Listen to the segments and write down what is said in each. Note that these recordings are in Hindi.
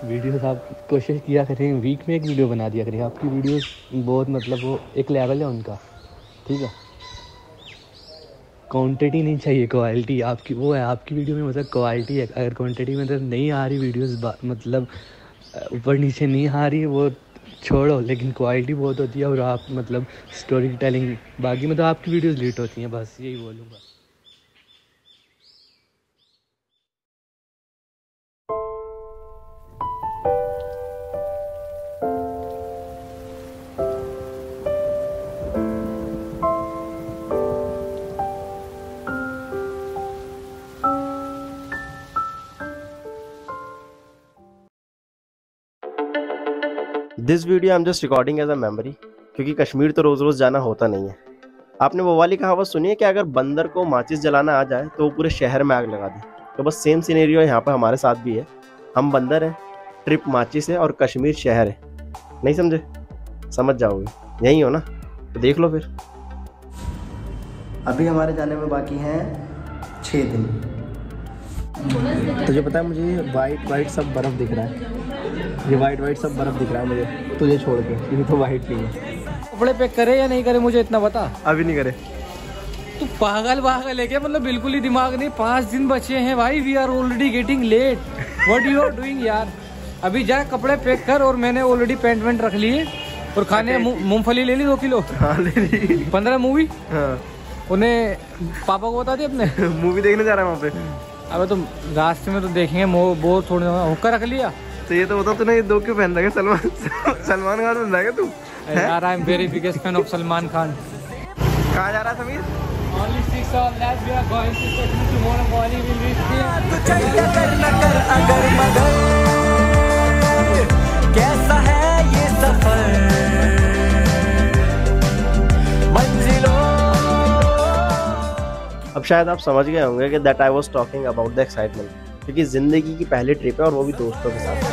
वीडियोस आप कोशिश किया करें, वीक में एक वीडियो बना दिया करें। आपकी वीडियोस बहुत मतलब वो एक लेवल है उनका, ठीक है। क्वांटिटी नहीं चाहिए, क्वालिटी आपकी वो है। आपकी वीडियो में मतलब क्वालिटी है। अगर क्वांटिटी मतलब नहीं आ रही वीडियोस, मतलब ऊपर नीचे नहीं आ रही, वो छोड़ो, लेकिन क्वालिटी बहुत होती है। और आप मतलब स्टोरी टेलिंग बाकी मतलब आपकी वीडियोस लेट होती हैं, बस यही बोलूँगा। This video I am just recording as a memory, क्योंकि कश्मीर तो रोज़ रोज़ जाना होता नहीं है। आपने वो वाली कहावत सुनी है कि अगर बंदर को माचिस जलाना आ जाए तो वो पूरे शहर में आग लगा दे। तो बस सेम सिनेरियो यहाँ पर हमारे साथ भी है। हम बंदर हैं, ट्रिप माचिस है और कश्मीर शहर है। नहीं समझे? समझ जाओगे, यही हो ना, तो देख लो फिर। अभी हमारे जाने में बाकी हैं 6 दिन। तुझे पता है मुझे वाइट सब बर्फ़ दिख रहा है। ये वाइट सब बर्फ़ दिख रहा है मुझे, तुझे छोड़ के, ये तो वाइट नहीं है। कपड़े पैक करे या नहीं करे मुझे इतना बता। अभी नहीं करे। तू पागल है क्या? मतलब बिल्कुल ही दिमाग नहीं। 5 दिन बचे हैं भाई, we are already getting late. What you are doing यार? अभी जा कपड़े पैक कर। और मैंने ऑलरेडी पैंट वेंट रख लिए और खाने मूंगफली ले ली 2 किलो। हाँ ले ली। 15 मूवी। हाँ उन्हें पापा को बता दी अपने मूवी देखने जा रहा है वहाँ पे। अबे तुम रास्ते में तो देखेंगे, बोर थोड़ी हुक्का रख लिया। तो ये तो बताओ तूने ये 2 क्यों पहन रखा? सलमान खान बन रहा तू? यार I am very biggest fan of Salman Khan. कहाँ जा रहा है Sameer? Only 6 hours left, we are going to Kashmir tomorrow morning. We will reach there. अगर मगर कैसा है ये सफर मंजिलों। अब शायद आप समझ गए होंगे कि that I was talking about the excitement, क्योंकि जिंदगी की पहली ट्रिप है और वो भी दोस्तों के साथ।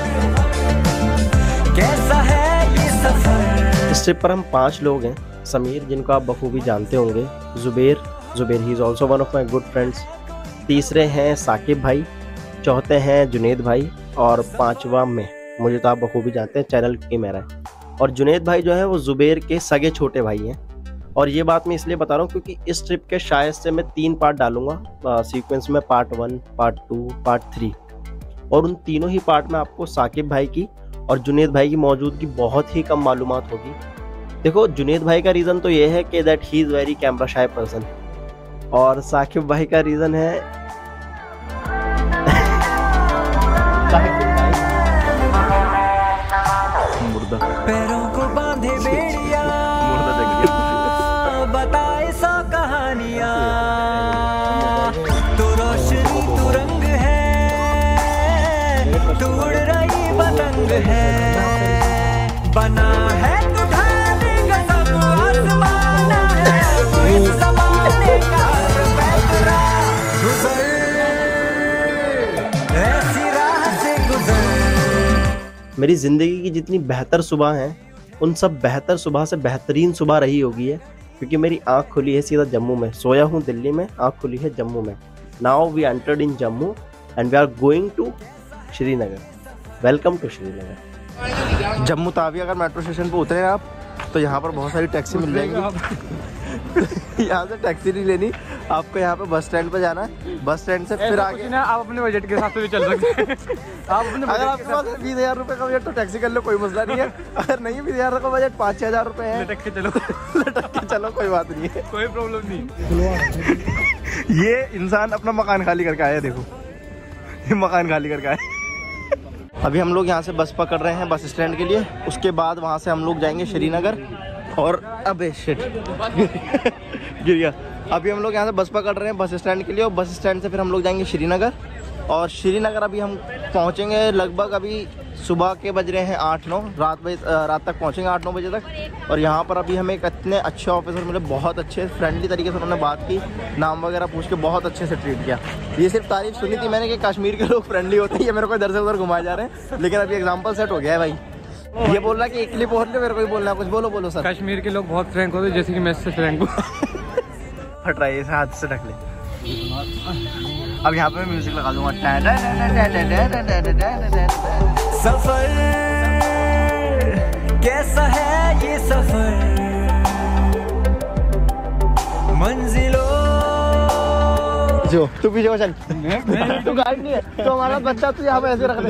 कैसा है ये सफर। इस ट्रिप पर हम 5 लोग हैं। समीर, जिनको आप बखूबी जानते होंगे, Zubair he is also one of my good friends. तीसरे हैं साकिब भाई, चौथे हैं जुनेद भाई, और 5वां में मुझे तो आप बखूबी जानते हैं, चैनल की मेरा है। और जुनेद भाई जो है वो जुबेर के सगे छोटे भाई हैं। और ये बात मैं इसलिए बता रहा हूँ क्योंकि इस ट्रिप के शायद से मैं 3 पार्ट डालूंगा सीक्वेंस में, पार्ट 1, पार्ट 2, पार्ट 3। और उन तीनों ही पार्ट में आपको साकिब भाई की और जुनेद भाई की मौजूदगी बहुत ही कम मालूमात होगी। देखो, जुनेद भाई का रीज़न तो ये है कि that he is very camera shy person, और साकिब भाई का रीज़न है मुर्दा। पैरों को बांधे बेड़िया बताए 100 कहानियाँ। तू रोशनी तू रंग है, तू उड़ रही पतंग है, बना है तू ढालेगा सब आसमान है, तू इस ज़माने का पैतरा। गुज़र ऐसी राह से गुज़र। मेरी ज़िंदगी की जितनी बेहतर सुबह हैं, उन सब बेहतर सुबह से बेहतरीन सुबह रही होगी है, क्योंकि मेरी आँख खुली है सीधा जम्मू में। सोया हूँ दिल्ली में, आँख खुली है जम्मू में। Now we entered in Jammu and we are going to Srinagar. Welcome to Srinagar. Jammu Tawi अगर मेट्रो स्टेशन पर उतरे आप तो यहाँ पर बहुत सारी टैक्सी मिल जाएगी। यहाँ से टैक्सी नहीं लेनी आपको, यहाँ पे बस स्टैंड पे जाना है। बस स्टैंड से फिर आगे आप अपने बजट के हिसाब से भी चल सकते हैं। आप अपने अगर आपके पास 20,000 रुपये का बजट तो टैक्सी कर लो, कोई मसला नहीं है। अगर नहीं 20,000 का बजट, 5-6 हज़ार रुपये है, लटक के चलो कोई बात नहीं है, कोई प्रॉब्लम नहीं। ये इंसान अपना मकान खाली करके आया है, देखो ये मकान खाली करके आया। अभी हम लोग यहाँ से बस पकड़ रहे हैं बस स्टैंड के लिए। उसके बाद वहाँ से हम लोग जाएंगे श्रीनगर। और अबे शिट गिर गया। अभी हम लोग यहाँ से बस पकड़ रहे हैं बस स्टैंड के लिए, और बस स्टैंड से फिर हम लोग जाएंगे श्रीनगर। और श्रीनगर अभी हम पहुँचेंगे लगभग, अभी सुबह के बज रहे हैं 8-9, रात तक पहुँचेंगे 8-9 बजे तक। और यहाँ पर अभी हमें एक इतने अच्छे ऑफिसर मिले, बहुत अच्छे फ्रेंडली तरीके से उन्होंने बात की, नाम वगैरह पूछ के बहुत अच्छे से ट्रीट किया। ये सिर्फ तारीफ सुनी थी मैंने कि कश्मीर के लोग फ्रेंडली होते हैं, ये मेरे को इधर से उधर घुमाए जा रहे हैं, लेकिन अभी एग्जाम्पल सेट हो गया है भाई। ये बोल रहा है कि एक क्लिप और ले, मेरे को ही बोलना है कुछ। बोलो सर। कश्मीर के लोग बहुत फ्रैंक होते हैं, जैसे कि मैं इससे फ्रैंक हूँ। हट रहा है, इसे हाथ से ढक ले। अब यहाँ पे मैं म्यूजिक लगा दूंगा। सफर कैसा है ये सफर, मंजिलों जो तू पीछे को चल, तू गाइड नहीं है तो हमारा बच्चा तू यहाँ पे ऐसे रख दे।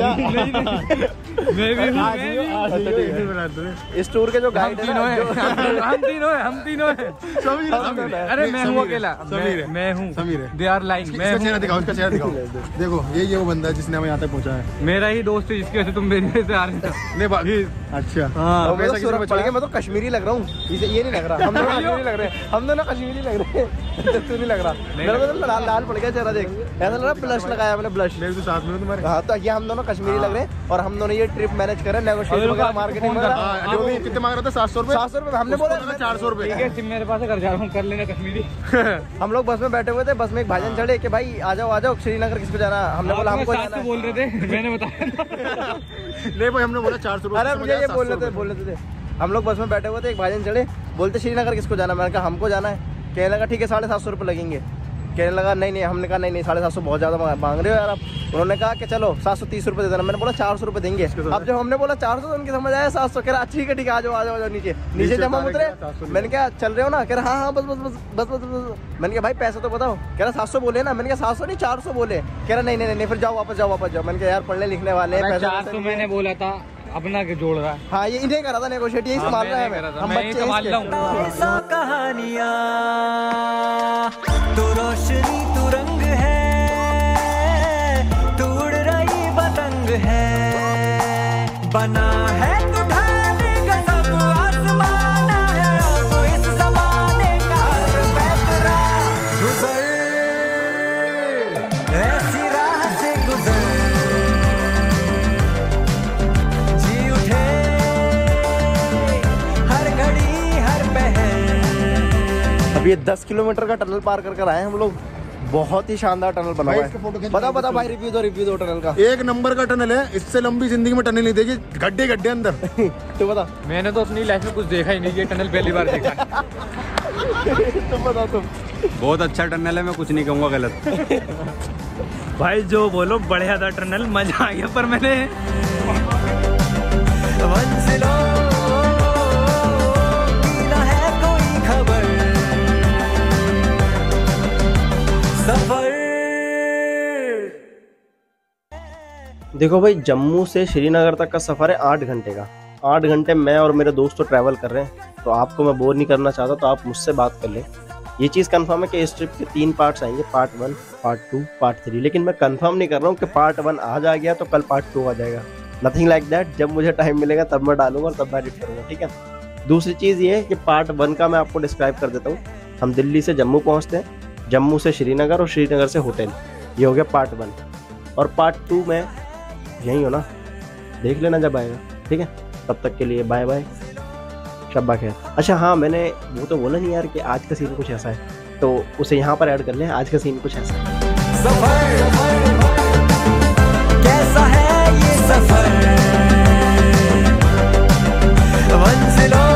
इस टूर के जो गाइड है हम तीनों हैं। अरे मैं हूँ अकेला, मैं हूँ समीर, दे आर लाइंग। मैं चेहरा दिखाओ, उसका चेहरा दिखाओ। देखो ये वो बंदा है जिसने हमें यहाँ तक पहुँचा है। मेरा ही दोस्त है जिसकी वजह से तुम मेरी वजह से आ रहे थे। नहीं बाकी अच्छा हाँ, मैं तो कश्मीरी लग रहा हूँ, ये नहीं लग रहा। हम दोनों कश्मीरी लग रहे हैं, हम दोनों कश्मीरी लग रहे हैं। तू नहीं लग रहा, मेरा तो लाल पड़ गया चेहरा, देख ऐसा लग रहा ब्लश लगाया मैंने, ब्लश। मेरे तो साथ में तुम्हारे। हाँ तो ये हम दोनों कश्मीरी लग रहे हैं और हम दोनों ये ट्रिप मैनेज कर रहे हैं, नेगोशिएट वगैरह, मार्केटिंग वगैरह। जो भी कितने मांग रहा था 700 रुपए, 700 रुपए हमने बोला 400 रुपए। ठीक है, सिम मेरे पास है, घर जा रहा हूँ, कर लेना कश्मीरी। हम लोग बस में बैठे हुए थे, बस में एक भाईजान चढ़े कि भाई आ जाओ श्रीनगर किसको जाना है। हमने बोला हमको जाना है। बोल रहे थे, मैंने बताया नहीं भाई हमने बोला 400 रुपए। अरे मुझे ये बोल रहे थे। हम लोग बस में बैठे हुए थे, एक भाईजान चढ़े, बोलते श्रीनगर किसको जाना है। मैंने कहा हमको जाना है। कहने लगा ठीक है 750 रुपए लगेंगे। कहने लगा नहीं, हमने कहा नहीं 750 बहुत ज़्यादा मांग रहे हो यार आप। उन्होंने कहा कि चलो 730 रुपए दे देना। मैंने बोला 400 रुपए देंगे। अब जब हमने बोला 400 तो उनकी समझ आया 700। कह रहा ठीक है आ जाओ नीचे जब हम उतरे। मैंने कहा चल रहे हो ना, कह रहा हाँ बस। मैंने कहा भाई पैसा तो बताओ। कह रहा 700 बोले ना। मैंने कहा 700 नहीं 400 बोले। कह रहा नहीं फिर जाओ वापस जाओ। मैंने कहा यार पढ़ने लिखने वाले हैं, 400 मैंने बोला था, अपना के जोड़ रहा है। हाँ ये इन्हें करा था नेगोशिएट, यही संभाल रहा है। हम बच्चे कहानियां तू रोशनी तू रंग है, तू उड़ रही पतंग है, बना है तू ढाले गजब आसमाना है, तू इस ज़माने का पैतरा। गुजर ऐसी राह से गुजर, जी उठे हर घड़ी हर पहर। अब ये 10 किलोमीटर का टनल पार कर आए हम लोग। बहुत ही शानदार टनल बना हुआ है। बता भाई रिव्यू दो टनल का। एक नंबर का टनल है, इससे लंबी जिंदगी में टनल नहीं देखी, गड्ढे अंदर। तो बता। मैंने तो अपनी लाइफ में कुछ देखा ही नहीं, ये टनल पहली बार देखा। तुम बताओ तुम। बहुत अच्छा टनल है, मैं कुछ नहीं कहूँगा गलत। भाई जो बोलो बढ़िया था टनल, मजा आ गया। पर मैंने मंजिलों की न है कोई खबर, सफर। देखो भाई जम्मू से श्रीनगर तक का सफर है 8 घंटे का। 8 घंटे मैं और मेरे दोस्त तो ट्रैवल कर रहे हैं, तो आपको मैं बोर नहीं करना चाहता, तो आप मुझसे बात कर लें। ये चीज़ कंफर्म है कि इस ट्रिप के 3 पार्ट्स आएंगे, पार्ट 1, पार्ट 2, पार्ट 3। लेकिन मैं कंफर्म नहीं कर रहा हूँ कि पार्ट 1 आज आ गया तो कल पार्ट 2 आ जाएगा। Nothing like that. जब मुझे टाइम मिलेगा तब मैं डालूंगा और तब मैं एडिट करूँगा, ठीक है। दूसरी चीज़ ये है कि पार्ट 1 का मैं आपको डिस्क्राइब कर देता हूँ। हम दिल्ली से जम्मू पहुँचते हैं, जम्मू से श्रीनगर और श्रीनगर से होटल। ये हो गया पार्ट 1। और पार्ट 2 में यही हो ना, देख लेना जब आएगा, ठीक है। तब तक के लिए बाय बाय, शब्बा खैर। अच्छा हाँ, मैंने वो तो बोला नहीं यार कि आज का सीन कुछ ऐसा है, तो उसे यहाँ पर ऐड कर लें। आज का सीन कुछ ऐसा है। सफर कैसा है ये सफर, मंजिलों